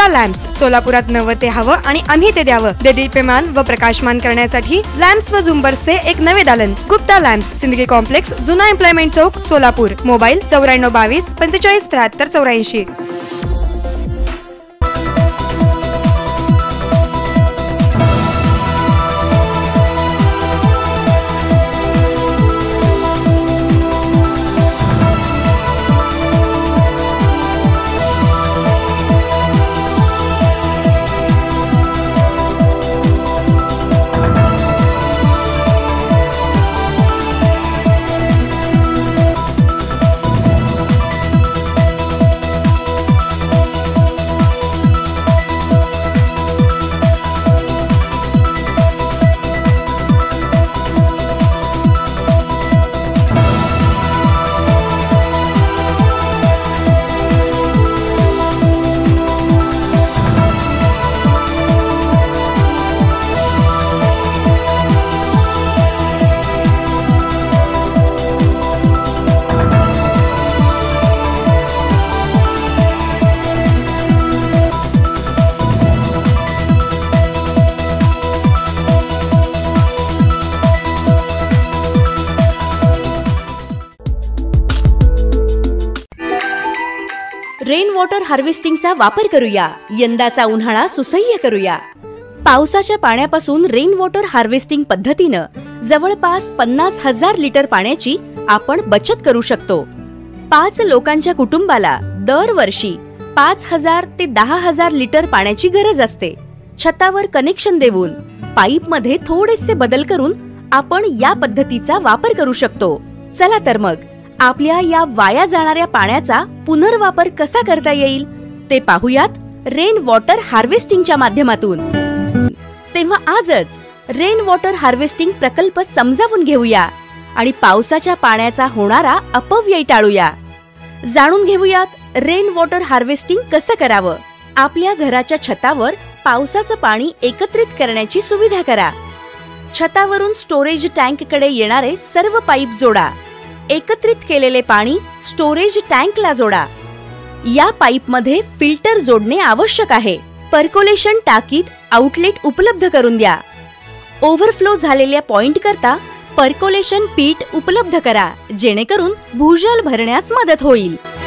Lamps सोलापुरात नवं ते हवं आणि आम्ही ते द्यावं. देदीप्यमान व प्रकाशमान करण्यासाठी लॅम्प्स व झुंबर्सचे एक नवे दालन. गुप्ता लॅम्प्स, सिंदगी कॉम्प्लेक्स, जुना एम्प्लॉयमेंट चौक, सोलापूर. मोबाईल 9422 45 73 84. रेन वॉटर हार्वेस्टिंगचा वापर करूया. यंदाचा उन्हाळा सुसह्य करूया. पावसाच्या पाण्यापासून रेन वॉटर हार्वेस्टिंग पद्धतीनं जवळपास 50,000 लिटर पाण्याची आपण बचत करू शकतो. 5 लोकांच्या कुटुंबाला दरवर्षी 5,000 ते 10,000 लिटर पाण्याची गरज असते. छतावर कनेक्शन देऊन पाईपमध्ये थोडेसे बदल करून आपण या पद्धतीचा वापर करू शकतो. चला तर मग आपल्या या वाया जाणाऱ्या पाण्याचा पुनर्वापर कसा करता येईल ते पाहूयात रेन वॉटर हार्वेस्टिंगच्या माध्यमातून. तेव्हा आजच रेन वॉटर हार्वेस्टिंग प्रकल्प समजावून घेऊया आणि पावसाच्या पाण्याचा होणारा अपव्यय टाळूया. जाणून घेऊयात रेन वॉटर हार्वेस्टिंग कसं करावं. आपल्या घराच्या छतावर पावसाचं पाणी एकत्रित करण्याची सुविधा करा. छतावरून स्टोरेज टँककडे येणारे सर्व पाईप जोडा. एकत्रित केलेले पाणी स्टोरेज टँकला जोडा. या पाईपमध्ये फिल्टर जोडणे आवश्यक आहे. पर्कोलेशन टाकीत आउटलेट उपलब्ध करून द्या. ओव्हरफ्लो झालेल्या पॉइंट करता पर्कोलेशन पीठ उपलब्ध करा, जेणेकरून भूजल भरण्यास मदत होईल.